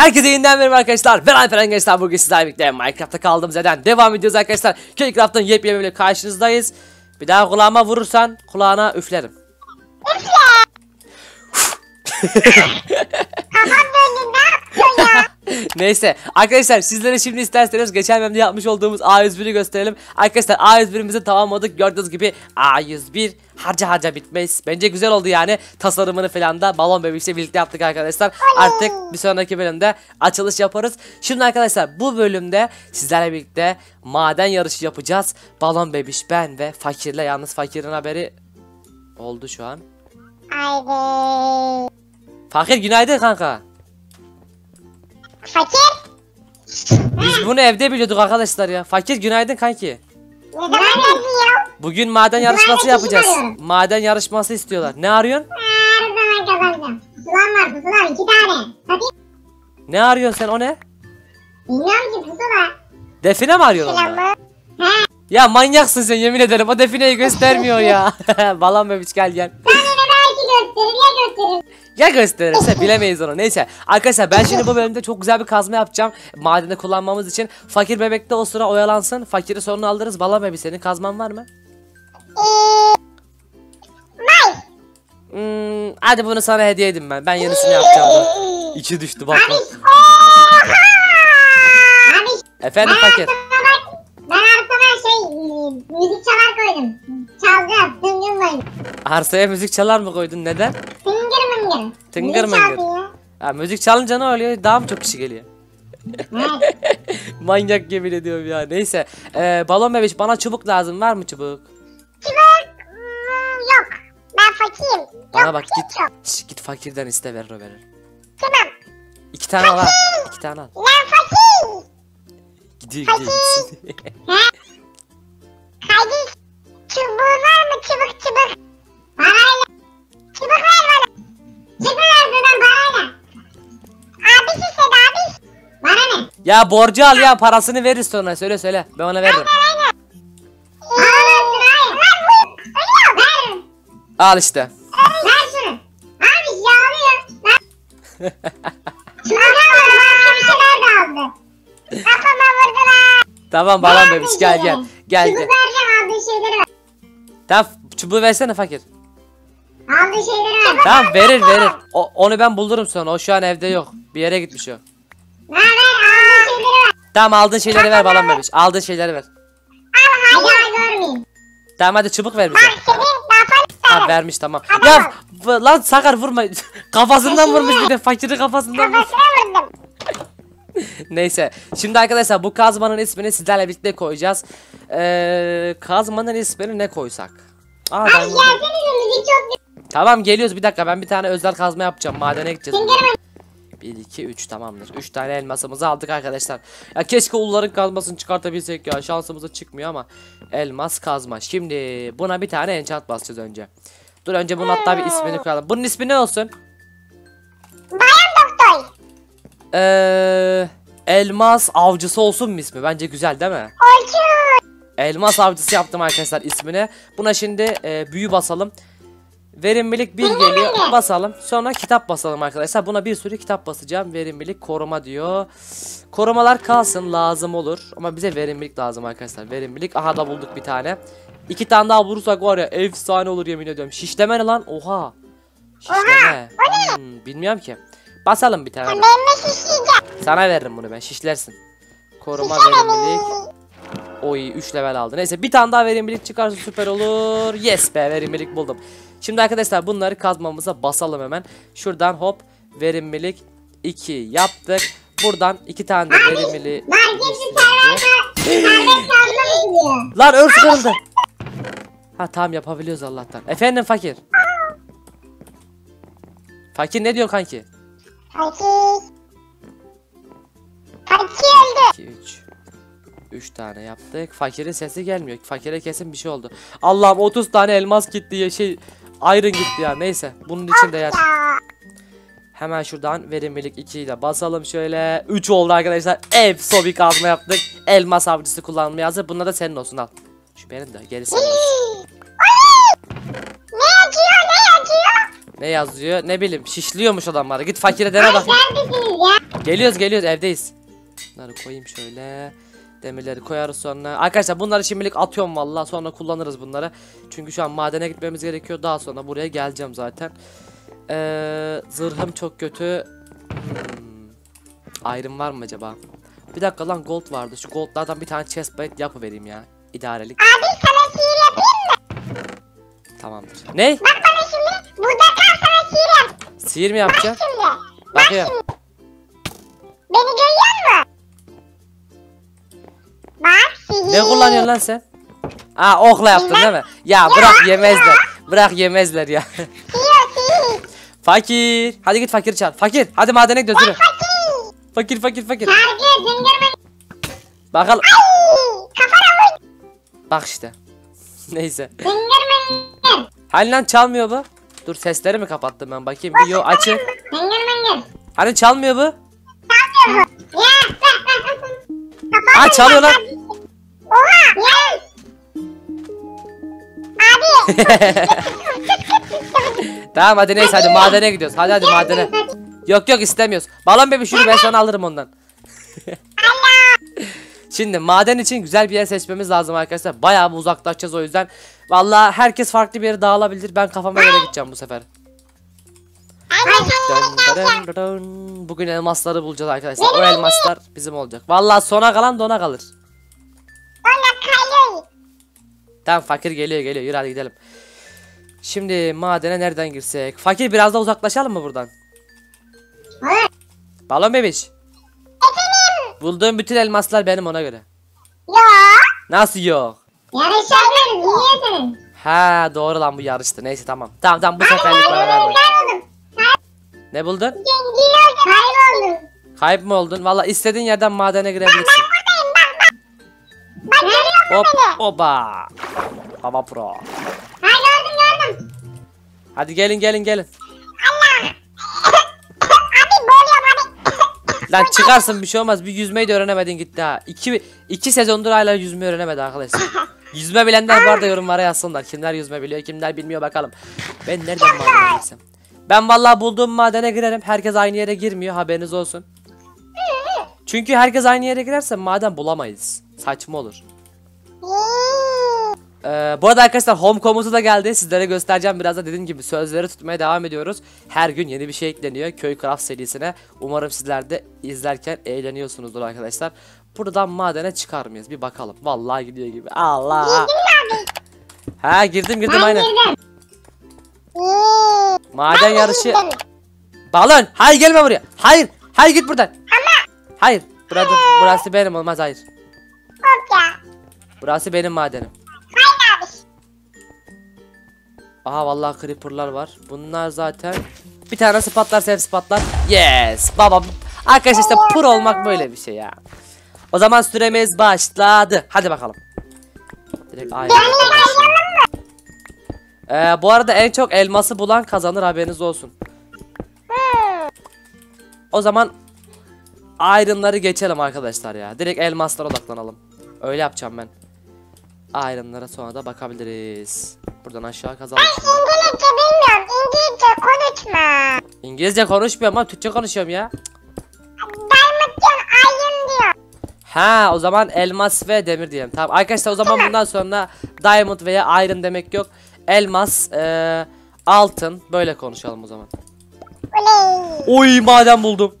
Herkese yeniden merhaba arkadaşlar. Ben Alperen Gençler. Bugün sizlerle birlikte Minecraft'ta kaldığımız yerden devam ediyoruz arkadaşlar. Minecraft'ın yepyeni bölümüyle karşınızdayız. Bir daha kulağıma vurursan kulağına üflerim. Neyse arkadaşlar, sizlere şimdi isterseniz geçen bölümde yapmış olduğumuz A101'i gösterelim. Arkadaşlar A101'imizi tamamladık. Gördüğünüz gibi A101 harca bitmez. Bence güzel oldu yani. Tasarımını falan da Balon Bebiş'le birlikte yaptık arkadaşlar. Artık bir sonraki bölümde açılış yaparız. Şimdi arkadaşlar bu bölümde sizlerle birlikte maden yarışı yapacağız. Balon Bebiş, ben ve Fakir'le. Yalnız Fakir'in haberi oldu şu an. Haydi. Fakir günaydın kanka. Fakir. Biz bunu evde biliyorduk arkadaşlar ya. Fakir günaydın kanki. Ne zaman geldin ya? Bugün maden yarışması kişi yapacağız. arıyorum. Maden yarışması istiyorlar. Ne arıyorsun? Her zaman kazanacağım. Pusulam var, pusula 2 tane. Satayım. Ne arıyorsun sen, o ne? Bilmiyorum ki pusula. Define mi arıyorsun Selam onunla? mı? He. Ya manyaksın sen, yemin ederim. O defineyi göstermiyor ya. Balon Bebiş gel. Sen yine belki gösterir ya gösterir. Ya gösterirse bilemeyiz onu. Neyse arkadaşlar, ben şimdi bu bölümde çok güzel bir kazma yapacağım. Madende kullanmamız için. Fakir bebek de o sıra oyalansın. Fakiri sonra alırız. Balon Bebiş, senin kazman var mı? May. Hadi bunu sana hediye edeyim ben. Ben yenisini yapacağım da. İçi düştü bak. Abi. Oha. Abi. Efendim Fakir. Ben arkama müzik çalar koydum. Çalacağım. Tıngır koydum. Arsaya müzik çalar mı koydun? Neden? Tıngır mıngır. Tıngır Müzik mıngır. çalıyor. Ha, müzik çalınca ne oluyor? Daha mı çok kişi geliyor? Evet. Manyak, yemin ediyorum ya. Neyse. Balon Bebiş, bana çubuk lazım. Var mı çubuk? Çubuk. Yok. Ben fakirim. Bana Yok, bak, hiç git. yok. Git fakirden iste, verir o verir. Tamam. 2 tane al ha. 2 tane al. Lan fakir. Gidiyor. He? Kardeş. Çubuğun var mı? Çubuk. Parayla. Çubuk ver bana. Çubuk ver buradan parayla. Abisi istedi abi. Bana ne? Ya borcu al ya, parasını veririz sonra. Söyle. Ben ona veririm. Parayla. Alamazsın hayır. Lan bu. Ölüyor. Ver. Al işte. Ver şunu. Abi yağlıyor. Ver. Çubuk almadı. Başka bir şeyler de aldı. Kafama vurdular. Tamam Balon Bebiş, gel. Çubuk vereceğim, aldığı şeyleri ver. Tamam, çubuğu versene Fakir. Aldığı şeyleri ver. Tamam, verir. Onu ben bulurum sonra. O şu an evde yok. Bir yere gitmiş o. Ver aldığı şeyleri ver. Tamam, aldığın şeyleri ver Balon Bebiş. Aldığın şeyleri ver. Al hayır görmeyeyim. Tamam, hadi çubuk ver bize. Bak senin kafanı Ha, vermiş, tamam. Ya lan Sakar, vurma. Kafasından vurmuş bir de, Fakir'in kafasından vurmuş. kafasına vurdum. Neyse. Şimdi arkadaşlar, bu kazmanın ismini sizlerle birlikte koyacağız. Kazmanın ismini ne koysak? Abi gelsenize müzik çok güzel. Tamam, geliyoruz, bir dakika, ben bir tane özel kazma yapacağım. Madene gideceğiz. Tıngır mı? 1 2 3 tamamdır. 3 tane elmasımızı aldık arkadaşlar. Ya keşke ulların kazmasını çıkartabilsek ya. Şansımıza çıkmıyor ama elmas kazma. Şimdi buna bir tane enchant basacağız önce. Dur, önce bunun hatta bir ismini koyalım. Bunun ismi ne olsun? Bayan doktor. Elmas avcısı olsun mu ismi? Bence güzel değil mi? Orçun. Elmas avcısı yaptım arkadaşlar ismini. Buna şimdi büyü basalım. Verimlilik 1 geliyor. Basalım. Sonra kitap basalım arkadaşlar. Buna bir sürü kitap basacağım. Verimlilik koruma diyor. Korumalar kalsın, lazım olur. Ama bize verimlilik lazım arkadaşlar. Verimlilik. Aha da bulduk bir tane. 2 tane daha bulursak var ya, efsane olur yemin ediyorum. Şişleme ne lan? Oha. Şişleme. Bilmiyorum ki. Basalım bir tane. Ben ne şişeceğim? Sana veririm bunu ben. Şişlersin. Koruma, verimlilik. Oy, 3 level aldı. Neyse, bir tane daha verimlilik çıkarsa süper olur. Yes be, verimlilik buldum. Şimdi arkadaşlar bunları kazmamıza basalım hemen. Şuradan hop, verimlilik 2 yaptık. Buradan 2 tane de verimlilik. Marketçi serbest kazma mı diyor? Lan örs kırıldı. Ha tamam, yapabiliyoruz Allah'tan. Efendim Fakir. Fakir ne diyor kanki? Fakir. Fakir öldü. 2 3 tane yaptık. Fakirin sesi gelmiyor. Fakire kesin bir şey oldu. Allah'ım, 30 tane elmas gitti ya, iron gitti ya. Neyse, bunun için de yer. Ya. Hemen şuradan verimlilik 2'yi de basalım şöyle. 3 oldu arkadaşlar. Efso bir kazma yaptık. Elmas avcısı kullanmaya hazır. Bunlar da senin olsun, al. Şu benim de gerisi. Ne yazıyor? Ne yazıyor? Ne bileyim, şişliyormuş adamları. Git fakire dene bak. Neredesiniz ya? Geliyoruz evdeyiz. Bunları koyayım şöyle. Demirleri koyarız sonra. Arkadaşlar bunları şimdilik atıyorum vallahi, sonra kullanırız bunları. Çünkü şu an madene gitmemiz gerekiyor. Daha sonra buraya geleceğim zaten. Zırhım çok kötü. Iron var mı acaba? Bir dakika lan, gold vardı. Şu goldlardan bir tane chestplate yapıvereyim ya. İdarelik. Abi sana sihir yapayım mı? Tamamdır. Ne? Bak bana şimdi. Burada kal, sana sihir yap. Sihir mi yapacağım? Şimdi. Bakıyorum. Beni görüyor musun? Bak sihir. Ne kullanıyorsun lan sen? Aa, okla yaptın değil mi? Ya bırak yemezler. Bırak yemezler ya. Sihir. Fakir. Hadi git fakir çağır. Fakir. Hadi madene gidiyoruz yürü. Fakir. Fakir. Sargı, zingirmen. Bakalım. Kafana vur. Bak işte. Neyse. Zingirmen. Hani lan çalmıyor bu? Dur, sesleri mi kapattım ben, bakayım. Bir yo açık. Zingirmen. Hani çalmıyor bu? Ya. Aa, çalıyor lan. Oha. Ya. Abi. Tamam hadi neyse, hadi madene gidiyoruz. Hadi madene. Yok istemiyoruz. Balon bebi şunu ben sana alırım ondan. Şimdi maden için güzel bir yer seçmemiz lazım arkadaşlar. Bayağı bir uzaklaşacağız o yüzden. Vallahi herkes farklı bir yere dağılabilir. Ben kafama göre gideceğim bu sefer. Bugün elmasları bulacağız arkadaşlar. O elmaslar bizim olacak. Vallahi sona kalan dona kalır. Tamam, fakir geliyor. Yürü hadi gidelim. Şimdi madene nereden girsek? Fakir, biraz da uzaklaşalım mı buradan? Balon bebiş. Bulduğum bütün elmaslar benim, ona göre. Nasıl yok? Ha doğru lan, bu yarıştı. Neyse tamam. Tamam bu seferlik bana verme. Ne buldun? Kayıp mı oldun? Vallahi istediğin yerden madene girebilirsin. Hop oba. Hava pro. Hadi gelin. Lan çıkarsın, bir şey olmaz. Bir yüzmeyi de öğrenemedin gitti ha. İki sezondur hala yüzmeyi öğrenemedi arkadaşlar. Yüzme bilenler var da yorumlara yazsınlar. Kimler yüzme biliyor, kimler bilmiyor bakalım. Ben nereden madene girsem? Ben vallahi bulduğum madene girerim. Herkes aynı yere girmiyor, haberiniz olsun. Çünkü herkes aynı yere girerse maden bulamayız. Saçma olur. Bu arada arkadaşlar home komutu da geldi. Sizlere göstereceğim birazdan, dediğim gibi sözleri tutmaya devam ediyoruz. Her gün yeni bir şey ekleniyor Köy Craft serisine. Umarım sizler de izlerken eğleniyorsunuzdur arkadaşlar. Buradan madene çıkar mıyız? Bir bakalım. Vallahi gidiyor gibi. Allah. Ha girdim aynen. Maden yarışı. Balon. Hayır gelme buraya. Hayır git buradan. Hayır. Burası benim, olmaz, hayır. Burası benim madenim. Aha vallahi creeper'lar var. Bunlar zaten bir tanesi patlarsa hepsi patlar. Yes baba. Arkadaşlar işte pro olmak böyle bir şey ya. O zaman süremiz başladı. Hadi bakalım. Direkt bu arada en çok elması bulan kazanır, haberiniz olsun. O zaman iron'ları geçelim arkadaşlar ya. Direkt elmaslara odaklanalım. Öyle yapacağım ben. Iron'lara sonra da bakabiliriz. Buradan aşağı kazalım. İngilizce bilmiyorum. İngilizce konuşma. İngilizce konuşmuyorum ama Türkçe konuşuyorum ya. Diamond diyor, iron diyor. Ha o zaman elmas ve demir diyelim. Tamam arkadaşlar, o zaman bundan sonra diamond veya iron demek yok. Elmas, altın, böyle konuşalım o zaman. Oy maden buldum.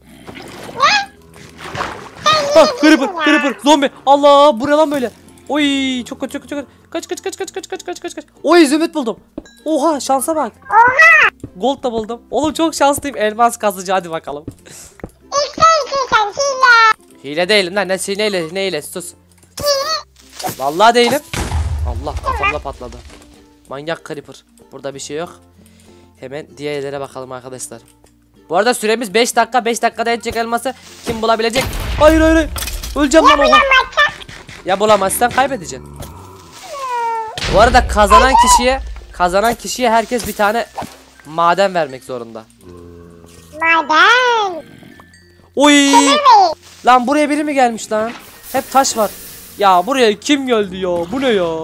Ha, creeper, zombi. Allah, bu ne lan böyle? Oy çok kötü. Kaç. Oy zümrüt buldum. Oha şansa bak. Gold da buldum. Oğlum çok şanslıyım. Elmas kazıcı, hadi bakalım. Hile değilim lan, ne hile sus. Vallahi değilim. Allah kafamda patladı. Manyak creeper. Burada bir şey yok. Hemen diğerlere bakalım arkadaşlar. Bu arada süremiz 5 dakika. 5 dakikada edecek elması kim bulabilecek? Hayır. Öleceğim lan oha. Ya bulamazsan kaybedeceksin. Bu arada kazanan kişiye herkes bir tane maden vermek zorunda. Maden. Oy! Lan buraya biri mi gelmiş lan? Hep taş var. Ya buraya kim geldi ya? Bu ne ya?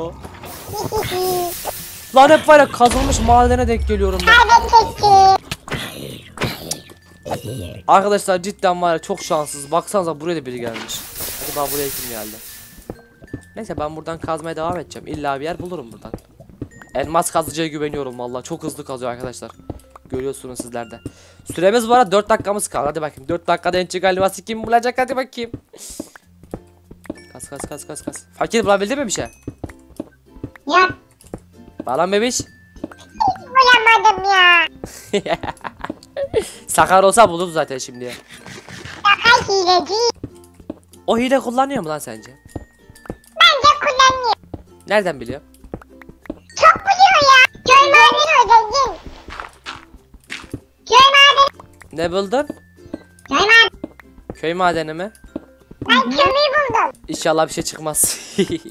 Lan hep var ya, kazılmış madene denk geliyorum ben. Arkadaşlar cidden var ya, çok şanssız. Baksanıza buraya da biri gelmiş. Acaba buraya kim geldi? Neyse ben buradan kazmaya devam edeceğim. İlla bir yer bulurum buradan. Elmas kazıcıya güveniyorum vallahi. Çok hızlı kazıyor arkadaşlar. Görüyorsunuz sizler de. Süremiz var, 4 dakikamız kaldı. Hadi bakayım. 4 dakikada en çık elması kim bulacak? Hadi bakayım. Kas. Fakir bulabildin mi bir şey? Yok. Bağlan bebiş. Bulamadım ya. Sakar olsa bulurdu zaten şimdi. Şaka hileci. O hile kullanıyor mu lan sence? Bence kullanmıyor. Nereden biliyor? Çok buluyor ya. Köy madeni ödedin. Köy madeni. Ne buldun? Köy madeni. Köy madeni mi? Ben kömür buldum. İnşallah bir şey çıkmaz.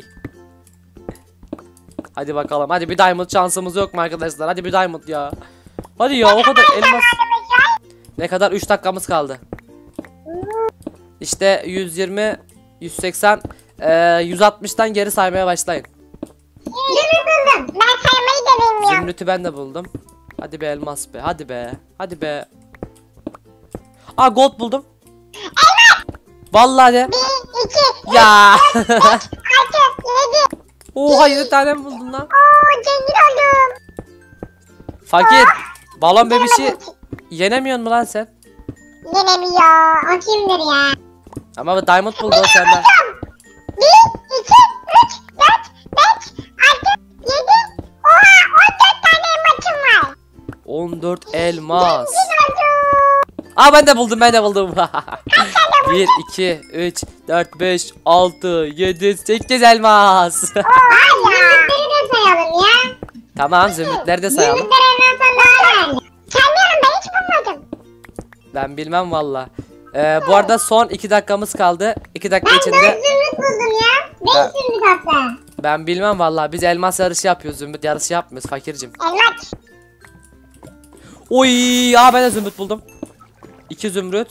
Hadi bakalım. Hadi bir diamond şansımız yok mu arkadaşlar? Hadi bir diamond ya. Hadi ya, o kadar elmas. Ne kadar? 3 dakikamız kaldı. İşte 120, 180, 160'tan geri saymaya başlayın. Zümrüt buldum. Ben saymayı da bilmiyorum. Zümrüt'ü ben de buldum. Hadi be elmas be. Hadi be. Hadi be. Aa, gold buldum. Vallahi de. 1, 2, Ya. 6, 7. Oha, 7 tane mi buldun lan? Oo, zengin oldum. Fakir. Balon bebişi yenemiyorsun mu lan sen? Yenemiyor. O kimdir ya? Ama bu diamond buldu o senden. 1, 2, 3, 4, 5, 6, 7. Oha, 14 tane maçım var. 14 elmas. Zengin oldum. Aa, ben de buldum. 1, 2, 3, 4, 5, 6, 7, 8 elmas. Oha ya. Zümrütleri de sayalım ya. Tamam, zümrütleri de sayalım. Zümrütler en sonra öğrendi. Saymıyorum, ben hiç bulmadım. Ben bilmem valla. Bu arada son 2 dakikamız kaldı. 2 dakika Ben 4 içinde zümrüt buldum ya. 5 Ben- zümrüt hatta. ben bilmem valla. Biz elmas yarışı yapıyoruz. Zümrüt yarışı yapmıyoruz fakircim. Elmas. Oy, ya ben de zümrüt buldum. 2 zümrüt.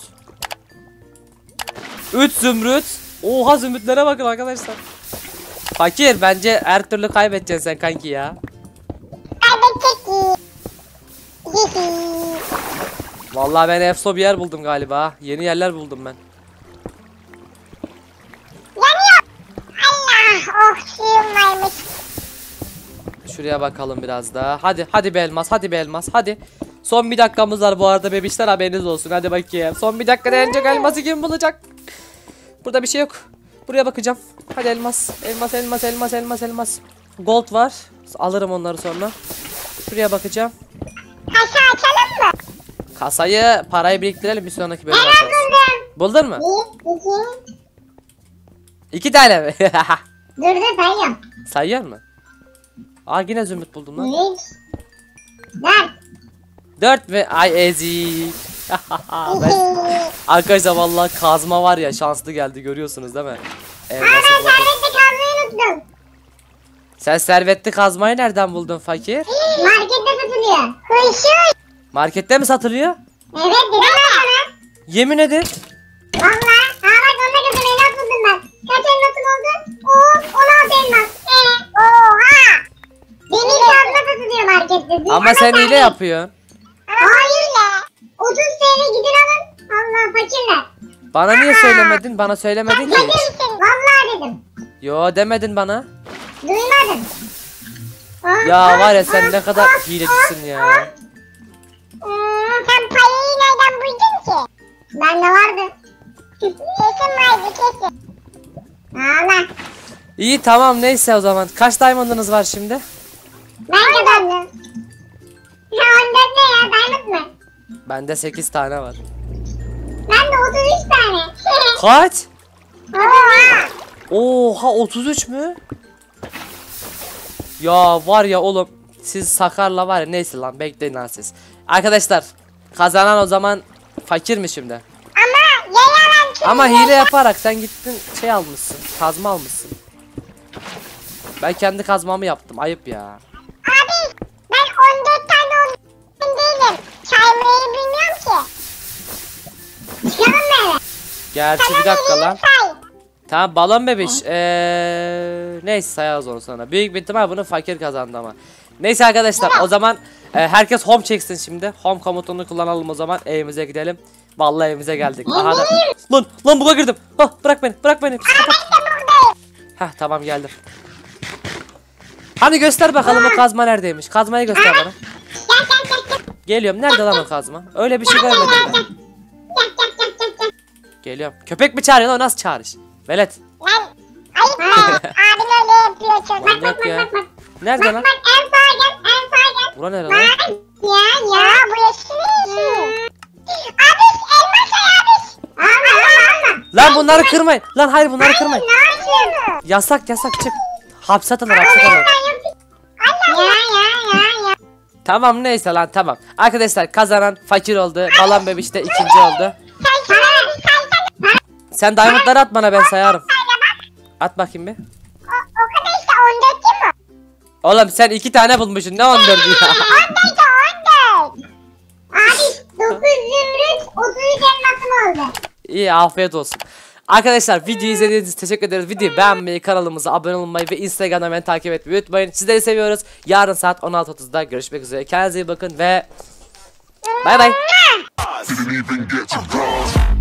3 zümrüt. Oha, zümrütlere bakın arkadaşlar. Fakir, bence her türlü kaybedeceksin sen kanki ya. Kaybedecek. Vallahi ben efso bir yer buldum galiba. Yeni yerler buldum ben. Yanıyor. Allah, oh suyum varmış. Şuraya bakalım biraz daha. Hadi be elmas, hadi be elmas, hadi. Son 1 dakikamız var bu arada bebişler, haberiniz olsun. Hadi bakayım. Son 1 dakikada en çok elması kim bulacak? Burada bir şey yok. Buraya bakacağım. Hadi elmas. Elmas. Gold var. Alırım onları sonra. Şuraya bakacağım. Kasa açalım mı? Kasayı, parayı biriktirelim bir sonraki bölüm Ben açarız. buldum. Buldun mu? 1, 2. 2 tane mi? Dur sayıyorum. Sayıyor mu? Aa, yine zümrüt buldum lan. 3, 4. 4 mü? Ay ezik. Arkadaşlar vallahi kazma var ya, şanslı geldi, görüyorsunuz değil mi? Ben Elması buldum. servette kalmayı unuttum. Sen servetli kazmayı nereden buldun fakir? Markette satılıyor. Hırsız. Markette mi satılıyor? Evet, dedim ben sana. Yemin edin. Valla. Aa bak, onda kızım elmas buldum ben. Kaç elmasın oldu? Oo, 16 elmas. Oha. Demir kazma satılıyor markette. Ama sen hile yapıyorsun. Hayır ya. 30 TL gidin alın. Allah fakirler. Bana niye söylemedin? Bana söylemedin ki Fakir hiç. misin? Valla dedim. Yo, demedin bana. Duymadım. Ya var ya, sen ne kadar hilecisin ya. Sen parayı nereden buldun ki? Bende vardı. Kesin vardı kesin. Allah. İyi, tamam, neyse o zaman. Kaç diamond'ınız var şimdi? Ben kazandım. 14 ne ya? Diamond mı? Bende 8 tane var. Ben de 33 tane. Kaç? Oha. Oha, 33 mü? Ya var ya oğlum, siz Sakar'la var ya, neyse lan, bekleyin lan siz. Arkadaşlar, kazanan o zaman fakir mi şimdi? Ama yayalan çünkü. Ama hile yaparak sen gittin şey almışsın, kazma almışsın. Ben kendi kazmamı yaptım, ayıp ya. Abi ben 14 tane olduğum değilim. Saymayı bilmiyorum ki. Çıkalım böyle. Gerçi bir dakika lan. Say. Tamam balon bebiş. Neyse sayarız onu sonra. Büyük bir ihtimal bunu fakir kazandı ama. Neyse arkadaşlar o zaman herkes home çeksin şimdi. Home komutunu kullanalım o zaman. Evimize gidelim. Vallahi evimize geldik. Aha da. Lan buga girdim. Hah bırak beni. Hah tamam geldim. Hani göster bakalım o kazma neredeymiş. Kazmayı göster bana. Geliyorum. Nerede lan o kazma? Öyle bir şey görmedim ben. Geliyorum. Köpek mi çağırıyor lan? O nasıl çağırış? Velet. Lan ayıp be. Abin öyle yapıyor çok. Manyak ya. Nerede lan? Bak en sağa gel. En sağa gel. Bura nere lan? Bak. Ya bu yeşil. Abiş elma say abiş. Alma. Lan bunları kırmayın. Lan hayır bunları kırmayın. Ne yapıyorsun? Yasak çık. Hapse atılır. Ya. Tamam neyse lan tamam. Arkadaşlar kazanan fakir oldu. Balan bebiş de ikinci oldu. Sen diamondları at bana ben sayarım. At bakayım bir. O kadar işte 14 değil mi? Oğlum sen 2 tane bulmuşsun ne 14 ya. 14. Abi 9 zümrüt 33 elmasım oldu. İyi afiyet olsun. Arkadaşlar videoyu izlediğiniz için teşekkür ederiz. Videoyu beğenmeyi, kanalımıza abone olmayı ve Instagram'dan beni takip etmeyi unutmayın. Sizleri seviyoruz. Yarın saat 16.30'da görüşmek üzere. Kendinize iyi bakın ve bay bay. Didn't even get to cross.